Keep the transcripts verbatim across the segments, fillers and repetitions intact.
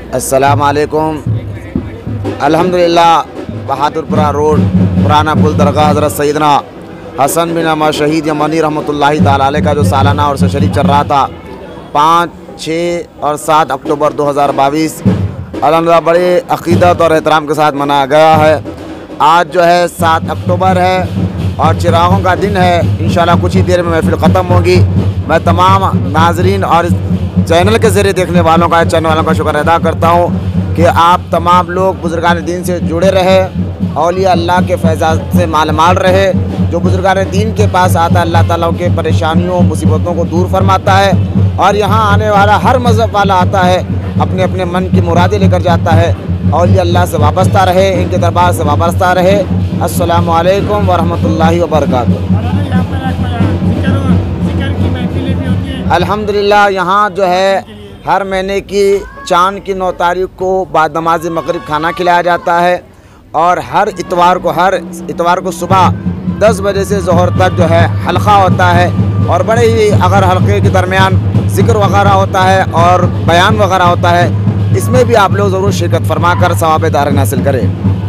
अस्सलाम वालेकुम। अल्हम्दुलिल्लाह बहादुरपुरा रोड पुराना पुल दरगाह हज़रत सैयदना हसन बिन अहमद शहीद यमनी रहमतुल्लाहि ताला अलैह का जो सालाना और शरीफ चल रहा था पाँच छः और सात अक्टूबर दो हज़ार बाईस अल्हम्दुलिल्लाह बड़े अक़ीदत और एहतराम के साथ मनाया गया है। आज जो है सात अक्टूबर है और चिरागों का दिन है। इंशाल्लाह कुछ ही देर में महफिल ख़त्म होगी। मैं तमाम नाजरीन और इस चैनल के ज़रिए देखने वालों का चैनल वालों का शुक्र अदा करता हूँ कि आप तमाम लोग बुज़ुर्गान दीन से जुड़े रहे, औलिया अल्लाह के फैज़ात से मालमाल रहे। जो बुज़ुर्गान दीन के पास आता है अल्लाह ताला के परेशानियों मुसीबतों को दूर फरमाता है और यहाँ आने वाला हर मज़हब वाला आता है अपने अपने मन की मुरादें लेकर जाता है। औलिया अल्लाह से वाबस्ता रहे, इनके दरबार से वाबस्ता रहे। अस्सलामु अलैकुम वरहमतुल्लाहि वबरकातुहू। अल्हम्दुलिल्लाह यहाँ जो है हर महीने की चाँद की नौ तारीख को बाद नमाज मगरिब खाना खिलाया जाता है और हर इतवार को हर इतवार को सुबह दस बजे से ज़ोहर तक जो है हल्का होता है और बड़े ही अगर हल्के के दरमियान ज़िक्र वगैरह होता है और बयान वगैरह होता है। इसमें भी आप लोग ज़रूर शिरकत फरमा कर सवाब दारन हासिल करें।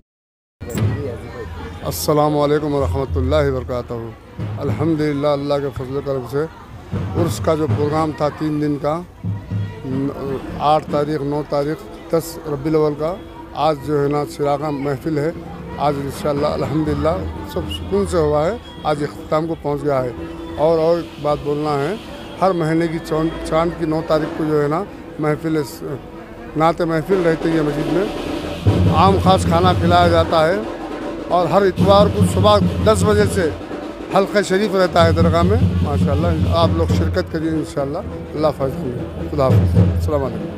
अस्सलामु अलैकुम वरहमतुल्लाहि वबरकातुहू। अल्हम्दुलिल्लाह अल्लाह के फजल करम से उर्स का जो प्रोग्राम था तीन दिन का आठ तारीख नौ तारीख दस रबीउल अव्वल का आज जो है ना चिरागा महफिल है। आज इंशाअल्लाह अल्हम्दुलिल्लाह सब सुकून से हुआ है। आज इख्तिताम को पहुंच गया है। और और बात बोलना है, हर महीने की चाँद की नौ तारीख को जो है ना महफिल नाते महफिल रहती है मस्जिद में। आम खास खाना खिलाया जाता है और हर इतवार को सुबह दस बजे से हल्का शरीफ रहता है दरगाह में। माशाअल्लाह आप लोग शिरकत करिए इंशाअल्लाह। अल्लाह फ़ज़ल। खुदा हाफ़िज़। अस्सलाम वालेकुम।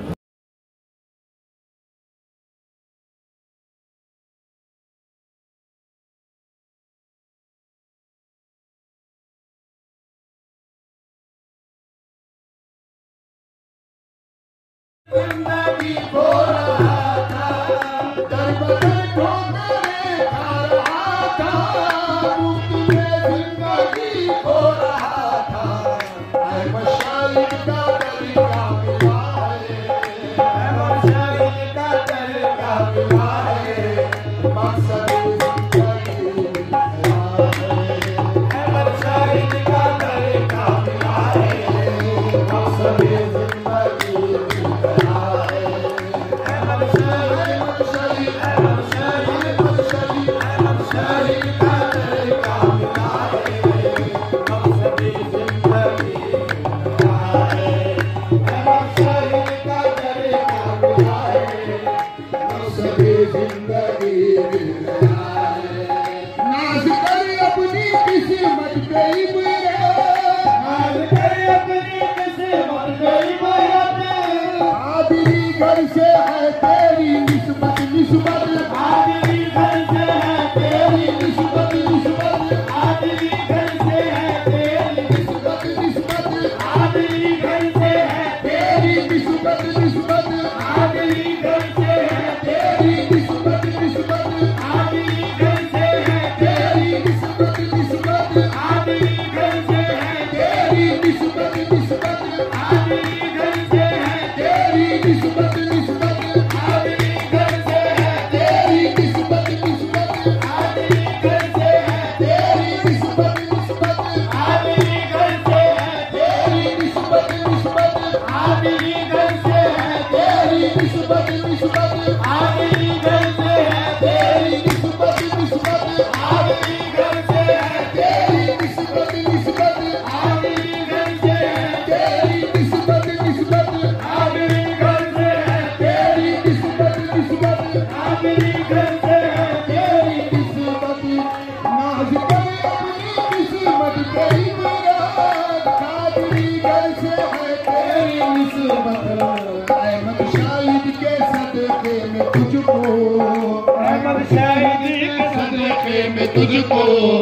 तुझको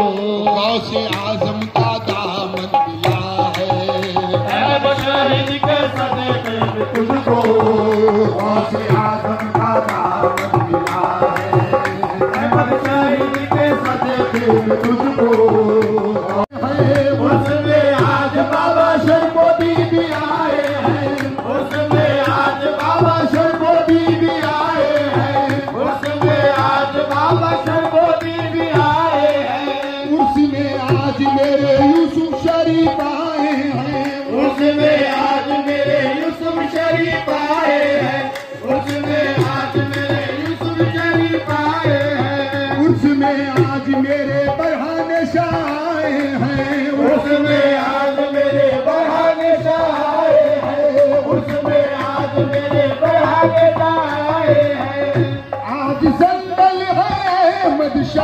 गौसे आज़म का दामन दिया है। शाहिद के सदक़े में तुझको गौसे आज़म का दामन दिया है। शाहिद के सदक़े में तुझको उसमें आज बाबा शर्मोदी भी आए हैं। उसमें आज बाबा शर्मोदी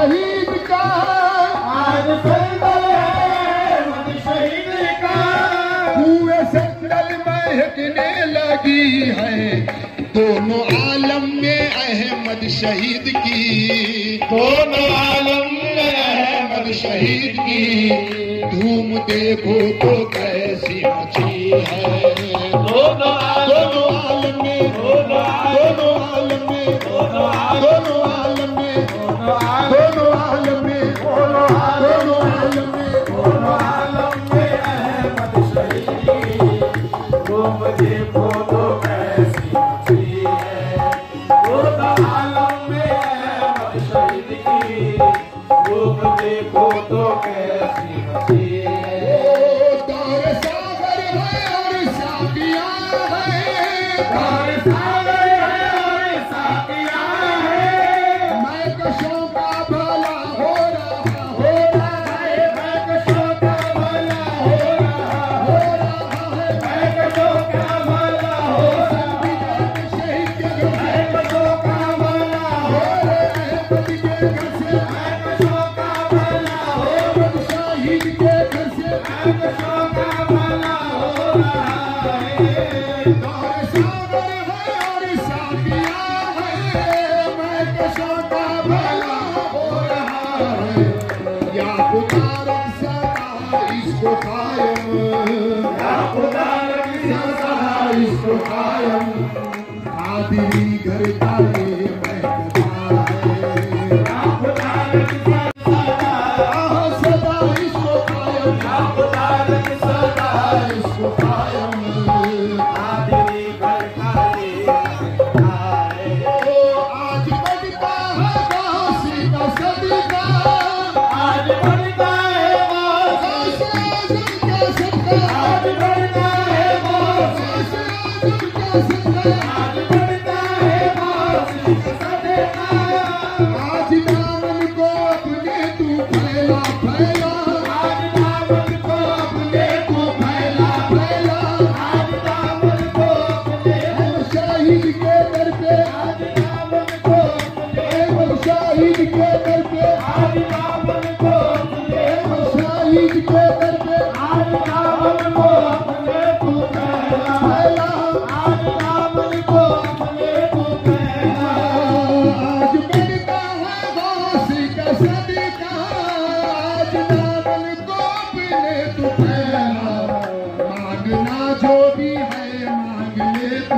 शहीद का, आज संदल है मद शहीद का। हुए संदल महकने लगी है दोनों आलम में अहमद शहीद की, दोनों आलम में अहमद शहीद की धूम देखो तो कैसी मची है। दोनों दोनों आलम में, दोनों आलम में, दोनों आलम में, दोनों आलम में, दोनों आलम में, दोनों आलम में अहमद शहीद की धूम देखो तो कैसी मची है। दोनों आलम में अहमद शहीद की धूम देखो तो कैसी मची है। दौर सागर है और साकिया है, दौर सागर है और साकिया है। मैं कशों का भला हो रहा, हो रहा है। मैं कशों का भला हो रहा, हो रहा है। मैं कशों का भला हो रहा, शहीद के घर से। मैं कशों का भला हो रहा है पति के घर से। मैं कशों का भला हो रहा शहीद के घर से। मैं कशों का भला हो रहा है। दौर सागर है और साकिया है। मैं कशों का भला हो रहा है। या खुदा रख सदा इसको कायम, या खुदा रख सदा इसको कायम। आदमी घर का ये महकता है। या खुदा रख सदा सदा इसको कायम, या खुदा रख सदा इसको कायम। आदमी घर का ये महकता है। ओ आज बढ़ता है गासी का सदका, आज बढ़ता है गासी का सदका, आज बढ़ता है गासी का सदका, आज बढ़ता है गासी का सदका। आज दामन को अपने तू फैला फैला, आज दामन को अपने तू फैला फैला। आज दामन को अपने शहीद के दर पे, आज दामन को अपने शहीद के दर पे, आज दामन को अपने शहीद के दर पे। आज दामन को अपने तू फैला फैला, आज दामन को अपने तू फैला। आज बढ़ता है गासी का सदका, आज दामन को अपने तू फैला। मांगना जो भी है मांग ले तू,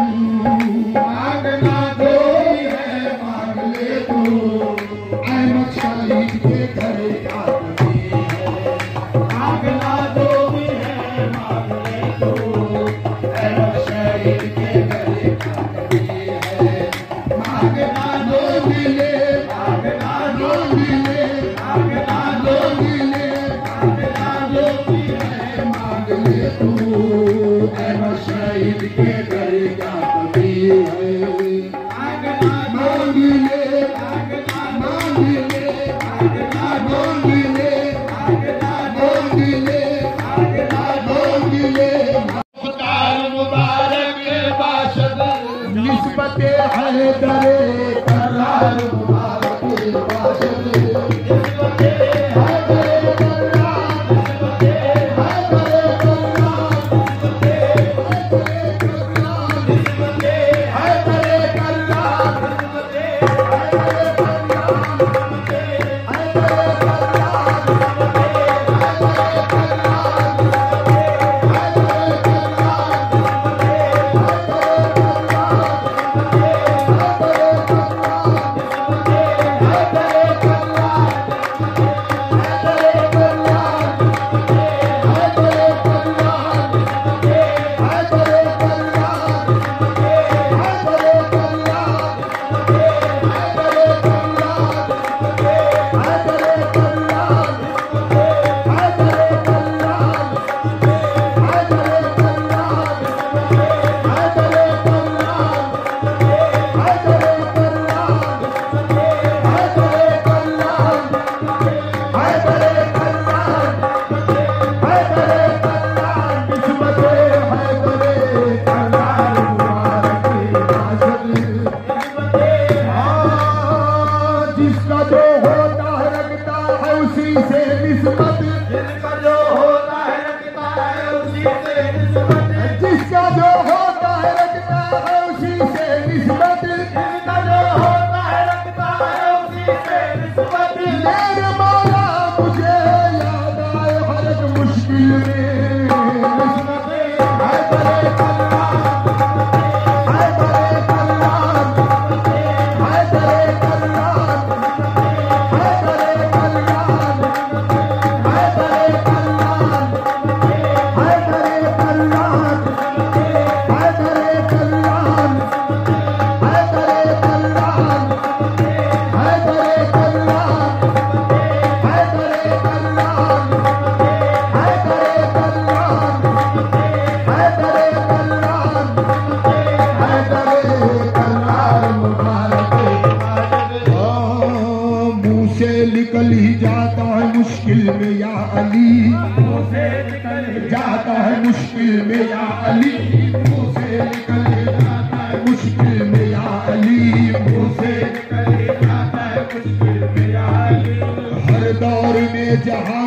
मांगना जो भी है मांग ले तू। अहमद शहीद के घर का कभी है। मांगना जो भी है मांग ले तू। अहमद शहीद के घर का कभी है। मांगना जो मिले, मांगना जो मिले, मांगना जो मिले, मांगना जो भी है मांग ले तू। अहमद शहीद के घर का कभी है। मांग ले, मांग ले, मांग ले, मांग ले, मांग ले। मुख्तार मुबारक बाशद निस्बत हैदरे करार मुबारक बाशद निस्बत हैदरे करार, निस्बत हैदरे करार, निस्बत हैदरे करार, निस्बत हैदरे करार।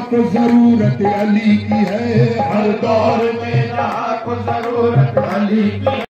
को जरूरत अली की है, हर दौर में जहाँ को जरूरत अली की